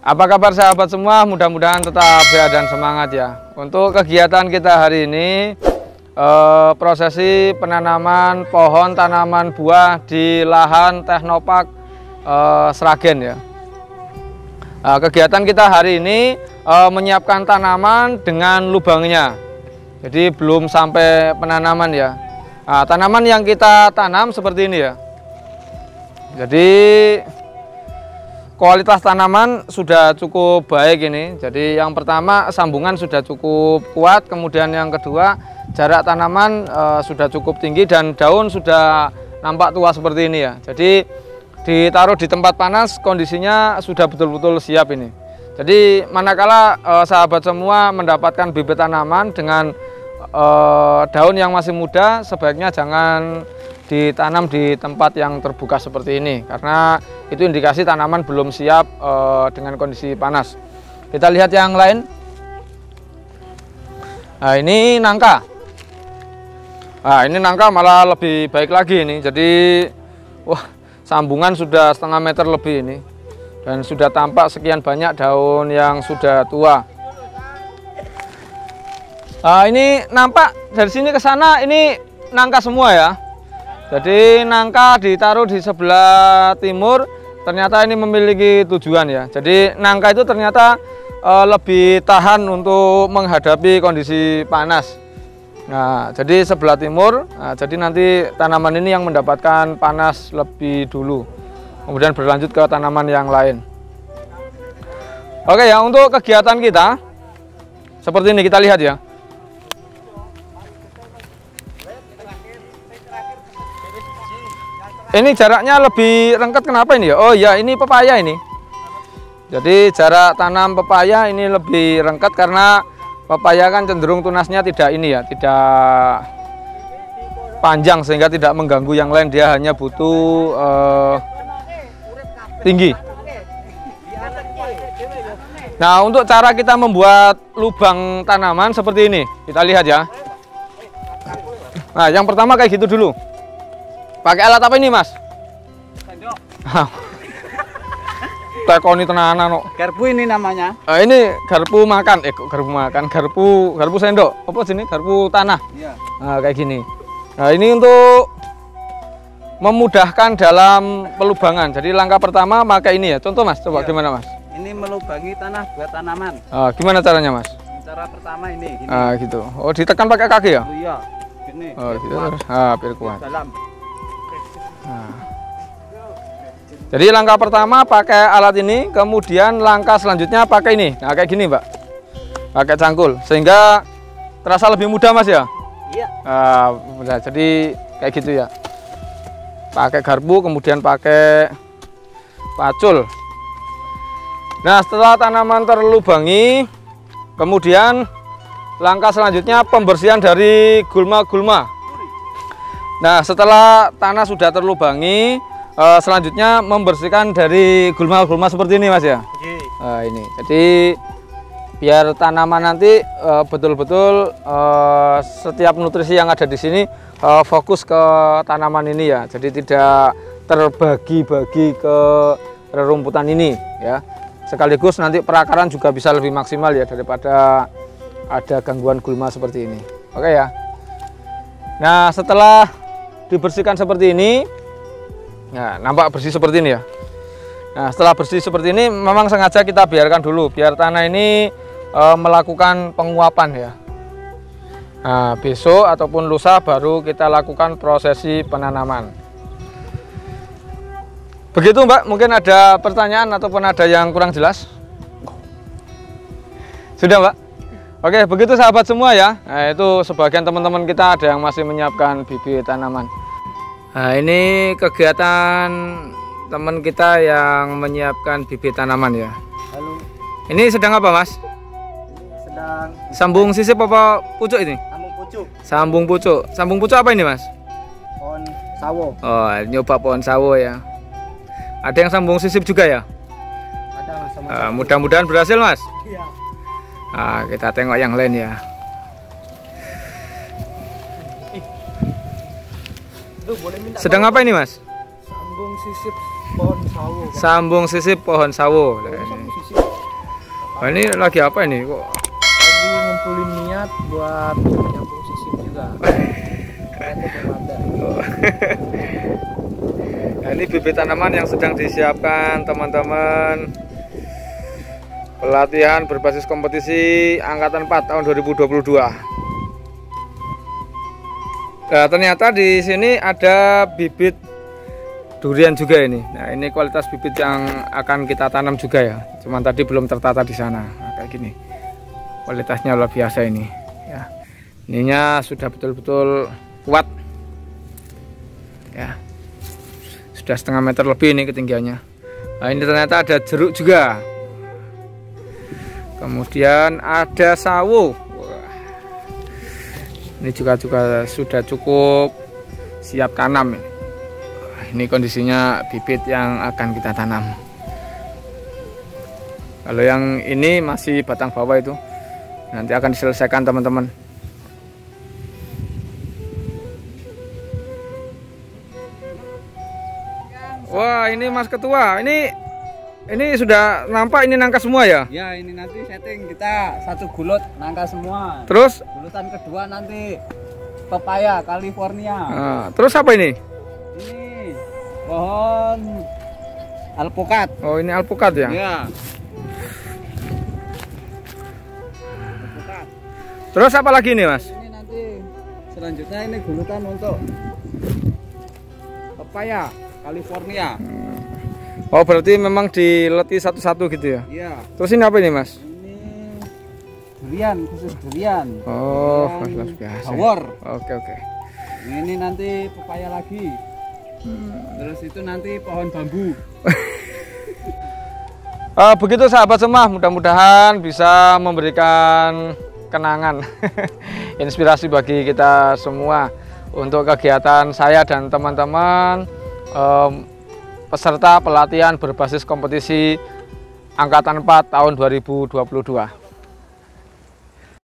Apa kabar sahabat semua? Mudah-mudahan tetap sehat dan semangat ya. Untuk kegiatan kita hari ini, prosesi penanaman pohon tanaman buah di lahan Teknopark Sragen ya. Kegiatan kita hari ini menyiapkan tanaman dengan lubangnya. Jadi belum sampai penanaman ya. Tanaman yang kita tanam seperti ini ya. Jadi kualitas tanaman sudah cukup baik ini. Jadi yang pertama sambungan sudah cukup kuat, kemudian yang kedua jarak tanaman sudah cukup tinggi dan daun sudah nampak tua seperti ini ya. Jadi ditaruh di tempat panas kondisinya sudah betul-betul siap ini. Jadi manakala sahabat semua mendapatkan bibit tanaman dengan daun yang masih muda, sebaiknya jangan ditanam di tempat yang terbuka seperti ini karena itu indikasi tanaman belum siap dengan kondisi panas. Kita lihat yang lain. Nah, ini nangka. Nah, ini nangka malah lebih baik lagi ini. Jadi wah, sambungan sudah setengah meter lebih ini dan sudah tampak sekian banyak daun yang sudah tua. Ini nampak dari sini ke sana ini nangka semua ya. Jadi nangka ditaruh di sebelah timur, ternyata ini memiliki tujuan ya. Jadi nangka itu ternyata lebih tahan untuk menghadapi kondisi panas. Nah, jadi sebelah timur, jadi nanti tanaman ini yang mendapatkan panas lebih dulu. Kemudian berlanjut ke tanaman yang lain. Oke ya, untuk kegiatan kita seperti ini kita lihat ya. Ini jaraknya lebih rengket, kenapa ini ya? Oh ya, ini pepaya ini. Jadi jarak tanam pepaya ini lebih rengket karena pepaya kan cenderung tunasnya tidak ini ya, tidak panjang sehingga tidak mengganggu yang lain. Dia hanya butuh tinggi. Nah, untuk cara kita membuat lubang tanaman seperti ini, kita lihat ya. Nah, yang pertama kayak gitu dulu. Pakai alat apa ini, Mas? Sendok. Tekoni tenanan no. Garpu ini namanya. Ini garpu makan, garpu sendok. Apa sini? Garpu tanah. Iya. Nah, kayak gini. Nah, ini untuk memudahkan dalam pelubangan. Jadi langkah pertama pakai ini ya. Contoh, Mas, coba gimana, Mas? Ini melubangi tanah buat tanaman. Gimana caranya, Mas? Cara pertama ini. Gini. Gitu. Oh, ditekan pakai kaki ya? Oh, iya. Gini. Oh, gitu. Biar kuat. Dalam. Nah. Jadi langkah pertama pakai alat ini, kemudian langkah selanjutnya pakai ini. Nah, kayak gini, Mbak. Pakai cangkul sehingga terasa lebih mudah, Mas ya? Iya. Mudah. Jadi kayak gitu ya. Pakai garpu kemudian pakai pacul. Nah, setelah tanaman terlubangi, kemudian langkah selanjutnya pembersihan dari gulma-gulma. Nah, setelah tanah sudah terlubangi, selanjutnya membersihkan dari gulma-gulma seperti ini, Mas ya. Ini. Jadi biar tanaman nanti betul-betul setiap nutrisi yang ada di sini fokus ke tanaman ini ya. Jadi tidak terbagi-bagi ke rerumputan ini ya. Sekaligus nanti perakaran juga bisa lebih maksimal ya daripada ada gangguan gulma seperti ini. Oke ya. Nah, setelah dibersihkan seperti ini, nah, nampak bersih seperti ini ya. Nah, setelah bersih seperti ini memang sengaja kita biarkan dulu biar tanah ini melakukan penguapan ya. Nah, besok ataupun lusa baru kita lakukan prosesi penanaman. Begitu, Mbak, mungkin ada pertanyaan ataupun ada yang kurang jelas? Sudah, Mbak? Oke, begitu sahabat semua ya. Nah, itu sebagian teman-teman kita ada yang masih menyiapkan bibit tanaman. Nah, ini kegiatan teman kita yang menyiapkan bibit tanaman ya. Halo. Ini sedang apa, Mas? Sedang Sambung sisip apa pucuk ini? sambung pucuk. Sambung pucuk. Sambung pucuk apa ini, Mas? Pohon sawo. Oh, nyoba pohon sawo ya. Ada yang sambung sisip juga ya? Ada, Mas, sama. Mudah-mudahan berhasil, Mas. Iya. Kita tengok yang lain ya. Sedang apa ini, Mas? Sambung sisip pohon sawo. Sambung sisip pohon sawo. Sambung sisip. Nah, ini lagi apa ini kok? Lagi ngumpulin niat buat nyambung sistem juga. Ternyata belum ada. Nah, ini bibit tanaman yang sedang disiapkan teman-teman. Pelatihan berbasis kompetisi angkatan 4 tahun 2022. Nah, ternyata di sini ada bibit durian juga ini. Nah, ini kualitas bibit yang akan kita tanam juga ya. Cuman tadi belum tertata di sana. Nah, kayak gini. Kualitasnya luar biasa ini. Ya. Ininya sudah betul-betul kuat. Ya. Sudah setengah meter lebih ini ketinggiannya. Nah, ini ternyata ada jeruk juga. Kemudian ada sawo. Wah. Ini juga sudah cukup siap tanam ini. Ini kondisinya bibit yang akan kita tanam. Kalau yang ini masih batang bawah itu nanti akan diselesaikan teman-teman. Wah, ini Mas Ketua, ini sudah nampak ini nangka semua ya? Ya, ini nanti setting kita satu gulut nangka semua. Terus Gulutan kedua nanti pepaya California. nah, terus apa ini? Ini pohon alpukat. Oh, ini alpukat ya? Ya. Alpukat. Terus apa lagi nih, Mas? Ini nanti selanjutnya ini gulutan untuk pepaya California. Oh, berarti memang dileti satu-satu gitu ya? Iya. Terus ini apa ini, Mas? Ini durian, khusus durian. Oh, Durian luar biasa. Hawor. Oke. Ini nanti pepaya lagi. Terus itu nanti pohon bambu. Begitu sahabat semua, mudah-mudahan bisa memberikan kenangan, inspirasi bagi kita semua untuk kegiatan saya dan teman-teman peserta pelatihan berbasis kompetisi angkatan 4 tahun 2022.